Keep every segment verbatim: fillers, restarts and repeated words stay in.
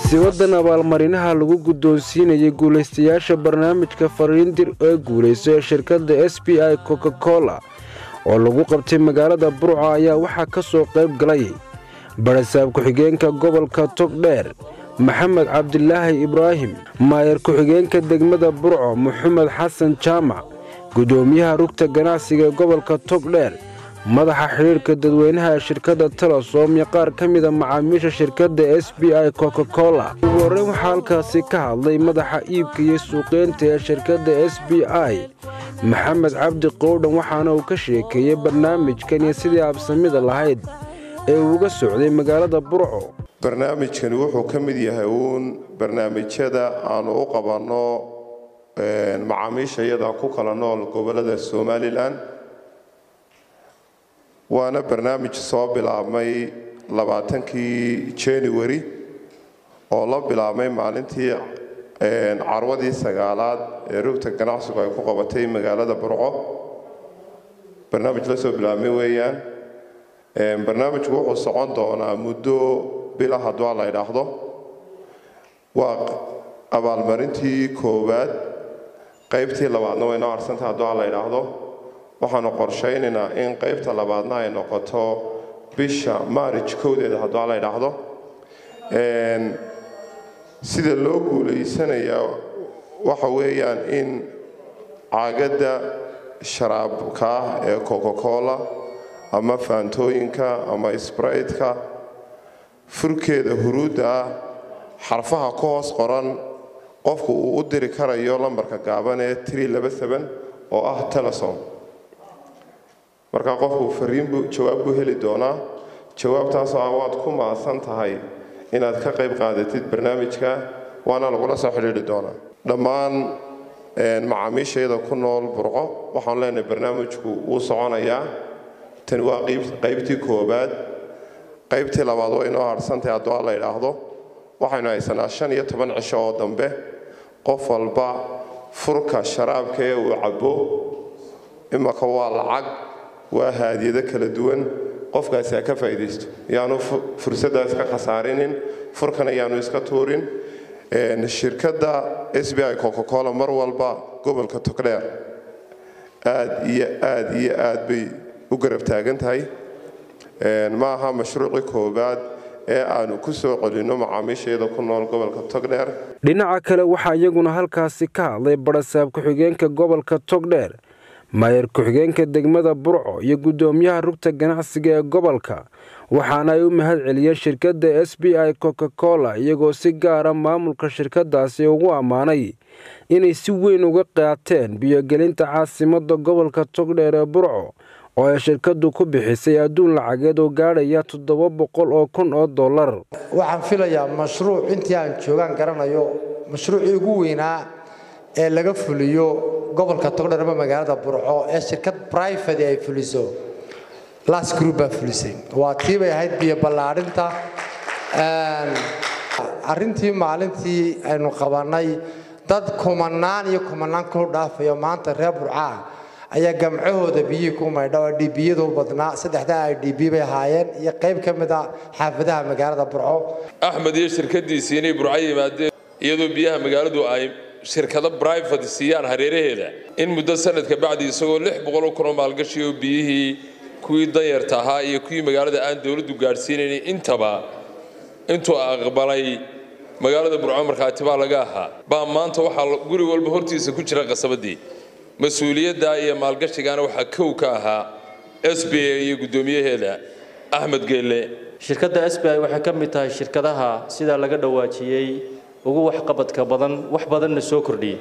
munaasabadan abaalmarinaha lagu guddoonsiinayay guulaystayaasha barnaamijka fariindir ee guulayso ee shirkadda S B I Coca-Cola oo lagu qabtay magaalada Burco ayaa waxaa ka soo qayb galay barasaab ku-xigeenka gobolka Togdheer Maxamed Cabdilaahi Ibraahim, maayar ku-xigeenka degmada Burco Maxamed Xasan Jaamac, gudoomiyaha rugta ganacsiga gobolka Togdheer, madaxa xiriirka dadweynaha shirkadda Telesom iyo qaar ka mid ah macaamiisha shirkadda S B I Coca-Cola. ugu horreyn waxaa halkaasi ka hadlay madaxa iibka iyo suuqeynta ee shirkadda S B I Maxamed Cabdi Qowdhan, waxaana uu ka sheekeeyay barnaamijkan iyo sidii absamida lahayd ee uga socday magaalada Burco. barnaamijkan wuxuu ka mid yahay uun barnaamijyada aan u qabanno macaamiisha iyada ku kala nool gobolada Somaliland. waana barnaamij soo bilaabmay labaatankii January oo la bilaabmay maalintii carwadii sagaalaad ee rugta ganacsiga ay ku qabatay magaalada Burco. barnaamij la soo bilaabmay weeyaan. barnaamijku wuxuu socon doonaa muddo bilaha haddii la yiraahdo. waa abaalmarintii koowaad, qaybtii labaadna way noo arsantahay haddii la yiraahdo. waxaanu qorsheynaynaa in qaybta labaadna ay noqoto bisha March kowdeeda haddii la yiraahdo. een sida loo guuleysanayo waxa weeyaan in caagada sharaabka ee Coca-Cola ama Fantooyinka ama Sprite-ka furkeeda huruuda xarfaha ku hoos qoran qofku uu u diri karayo lambarka gaaban ee three laba seven oo ah Telesom. marka qofku fariin buu jawaab ku heli doonaa. jawaabtaas waad ku maasan tahay inaad ka qayb qaadatid barnaamijka, waana lagu la soo xiriiri doonaa. dhammaan macaamiisheeda ku nool Burco waxaan leenahay barnaamijku uu soconayaa. tan waa qaybtii koowaad. qaybtii labaad way noo harsantahay haddii la yiraahdo. waxaynu haysanaa shan iyo toban cisho oo dambe. qof walba furka sharaabka ee uu cabo imaka waa lacag, waa haadiyada kala duwan. qofkaasi ka faa'iideysto, yaanu fursadaas ka khasaarinin, furkana yaanu iska tuurin. een shirkadda S B I Coca-Cola mar walba gobolka Togdheer aad iyo aad iyo aad bay u garab taagan tahay. een ma aha mashruuci koobaad ee aanu ku soo qodino macaamiisheeda ku nool gobolka Togdheer. dhinaca kale waxaa iyaguna halkaasi ka hadlay barasaab ku-xigeenka gobolka Togdheer, maayar ku-xigeenka degmada Burco iyo gudoomiyaha rugta ganacsiga ee gobolka, waxaana ay u mahad celiyeen shirkadda S B I Coca-Cola iyagoo si gaar ah maamulka shirkadaasi ugu ammaanay inay si weyn uga qaateen biyogelinta caasimadda gobolka Togdheer ee Burco oo ay shirkaddu ku bixisay adduun lacageed oo gaadhaya toddoba boqol oo kun oo dollar. waxaan filayaa mashruuc intii aan joogaan garanayo mashruucii ugu weynaa ee laga fuliyo gobolka Togdheer ama magaalada Burco ee shirkad private ay fuliso Last Group baa fulisay. waa tii bay ahayd biyo ballaarinta. een arrintii maalintii aynu qabanay dad kumanaan iyo kumanaan ku dhaafayo maanta reer Burco ayaa gamcahooda biyo ku maydho D B-yadu badnaa saddexda D B bay haayeen iyo qayb ka mid ah xaafadaha magaalada Burco. Axmed iyo shirkadiisa inay Burco yimaadeen iyadoo biyaha magaaladu ay shirkado private siiyaan hareeraheeda in muddo sanadka bacdi isagoo lix boqol oo kun oo maalgashi oo biyihii kuwii danyarta ahaa iyo kuwii magaalada aan dawladdu gaarsiinayn intaba intuu aqbalay magaalada Burco markaati baa laga ahaa baa maanta waxa guri walba hortiisa ku jira qasabadii mas'uuliyadda iyo maalgashigaana waxa kow ka ahaa S B I iyo gudoomiyaheeda Axmed Geelle. shirkadda S B I waxay ka mid tahay shirkadaha sida laga dhawaajiyay ugu wax qabadka badan wax badanna soo kordhiyay.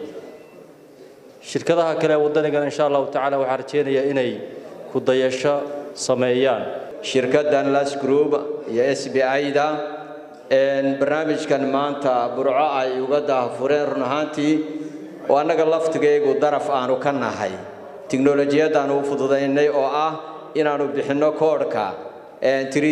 shirkadaha kale wadanigan insha Allah ta'ala waxa rajeenaya inay ku dayasho sameeyaan. shirkaddan Last Group iyo S B I-da een barnaamijkan maanta Burco ay uga daahfureen run ahaantii oo anaga laftigeegu daraf aanu ka nahay tiknoolajiyada aanu fududeynay oo ah inaanu bixino koodhka three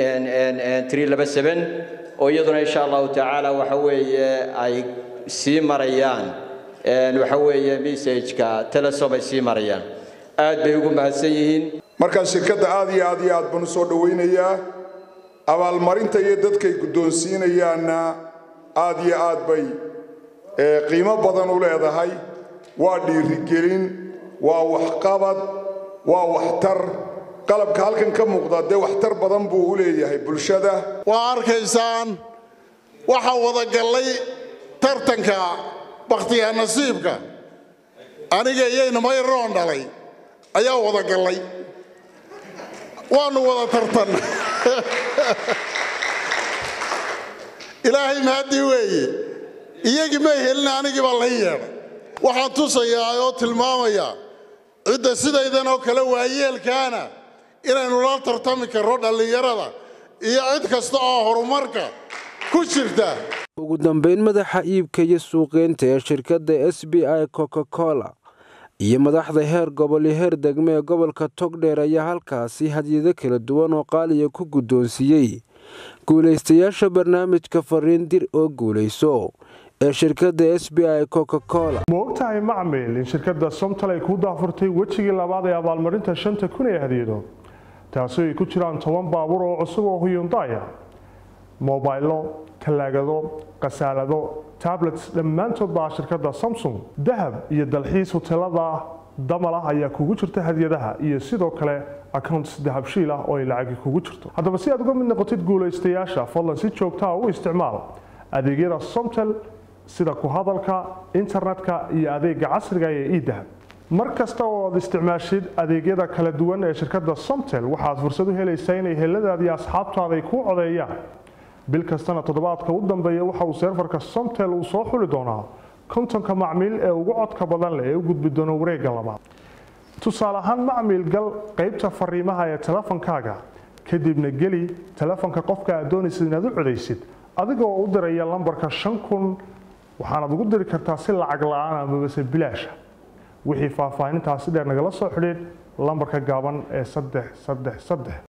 three laba seven oo iyaduna insha Allah ta'ala waxa weeye ay sii marayaan een waxa weeye message-ka Telesom ay sii marayaan. aad bay ugu mahadsan yihiin. marka shirkadda aad iyo aad iyo aad baan soo dhaweynayaa abaalmarinta iyo dadkay guddoonsiinayaana aad iyo aad bay qiimo badan u leedahay waa dhiirigelin waa waxqabad waa waxtar qalabka halkan ka muuqda dee waxtar badan buu u leeyahay bulshada waa arkaysaan waxa wada galay tartanka bakhtiyaa nasiibka aniga iyayna mayroon dhalay ayaa wada galay waanu wada tartan ilaahay mahadii weeye iyagii ma helin anigii baa la yeedhay waxaan tusayaa oo tilmaamayaa cidda sidaydan oo kale waayeelkaana inaynu la tartami karno dhallinyarada iyo cid kasta oo horumarka ku jirta ugu dambeyn madaxa iibka iyo suuqeynta ee shirkadda S B I Coca-Cola iyo madaxda heer gobol iyo heer degme ee gobolka Togdheer ayaa halkaasi hadiyado kala duwan oo qaaliya ku guddoonsiiyey guulaystayaasha barnaamijka Fariindir oo guulayso ee shirkadda S B I Coca-Cola. Moogtahay macmiil in shirkadda Somtal ay ku daafurtay wajigii labaad ee abaalmarinta shanta kun ee hadiyado taasoo ay ku jiraan toban baabuur oo cusub oo Hyundai ah, mobaylo, talaagado, qasaalado, tablets dhammaantood baa shirkadda Samsung, dahab iyo dalxiis hoteelada damala ayaa kugu jirta hadiyadaha iyo sidoo kale accounts dahab shiil ah oo ay lacag kugu jirto. Haddaba si aad uga mid noqotid guulaystayaasha, fadlan si joogto ah u isticmaal adeegyada Somtal sida ku hadalka, internetka iyo adeega casriga ah ee e-dahab. mar kasta oo aad isticmaashid adeegyada kala duwan ee shirkadda Somtal waxaad fursad u helaysaa inay heladaada iyo asxaabtaada ay ku codeeyaan. bil kastana toddobaadka u dambeeya waxa uu serverka Somtal uu soo xuli doonaa kontonka macmiil ee ugu codka badan leh ee u gudbi doona wareegga labaad. tusaale ahaan macmiil gal qaybta fariimaha ee telefonkaaga kadibna geli telefonka qofka aad doonaysid inaad u codeysid adigoo u diraya lambarka shan kun waxaanaad ugu diri kartaa si lacag la'aan ama base bilaash. wixii faahfaahintaasi dheer nagala soo xidhiidh lambarka gaaban ee saddex saddex saddex.